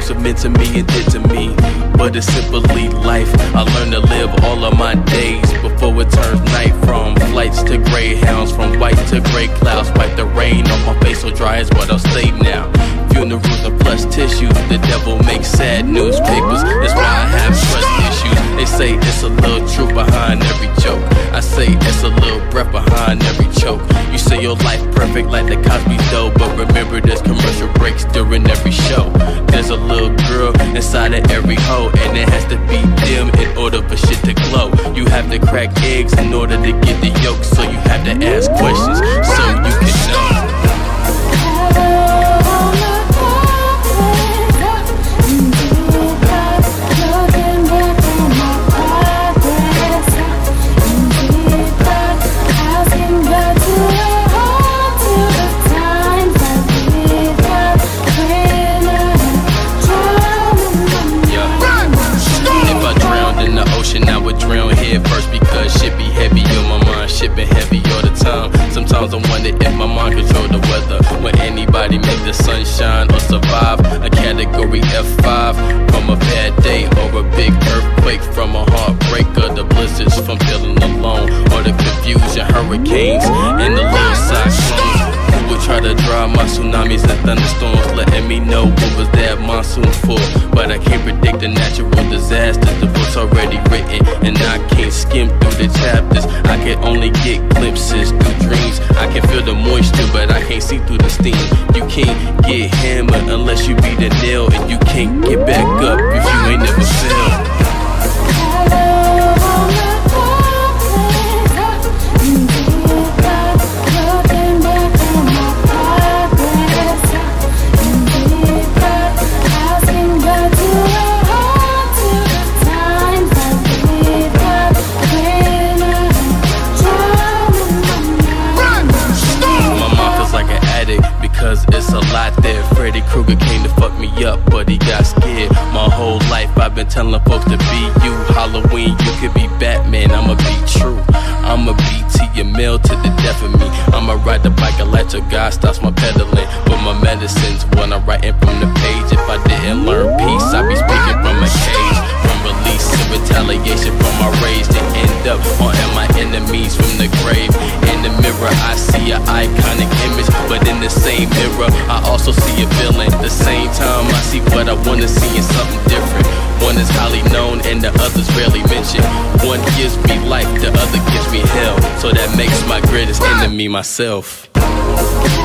folks have meant to me and did to me. But it's simply life. I learned to live all of my days before it turns night. From flights to greyhounds, from white to gray clouds. Wipe the rain off my face so dry is what I'll say now. Funerals and plush tissues, the devil makes sad newspapers. That's why I have trust issues. They say it's a little truth behind every joke. I say it's a little breath behind every choke. You say your life perfect like the Cosby Show, but remember there's commercial breaks during every show. There's a little girl inside of every hoe, and it has to be dim in order for shit to glow. You have to crack eggs in order to get the yolk, so you have to ask questions so you can know. I would drown head first because shit be heavy on my mind, shit been heavy all the time. Sometimes I wonder if my mind control the weather. When anybody make the sun shine or survive, a category F5 from a bad day, or a big earthquake from a heartbreak, or the blizzards from feeling alone, or the confusion, hurricanes and the little cyclones. Who would try to drive my tsunamis and thunderstorms, letting me know what was that monsoon for? But I can't predict the natural disasters. The book's already written and I can't skim through the chapters. I can only get glimpses through dreams. I can feel the moisture but I can't see through the steam. You can't get hammered unless you beat a nail, and you can't get back up if you ain't never failed. Cause it's a lot there. Freddy Krueger came to fuck me up, but he got scared. My whole life I've been telling folks to be you. Halloween, you could be Batman, I'ma be true. I'ma be TML to the death of me. I'ma ride the bike until God stops my pedaling. But my medicines when I'm writing from the page. If I didn't learn peace, I'd be speaking from a cage. From release and retaliation from my rage, to end up haunting my enemies from the grave. In the mirror I see an iconic image, but in the same mirror I also see a villain. The same time I see what I wanna see in something different. One is highly known and the other's rarely mentioned. One gives me life, the other gives me hell. So that makes my greatest enemy myself.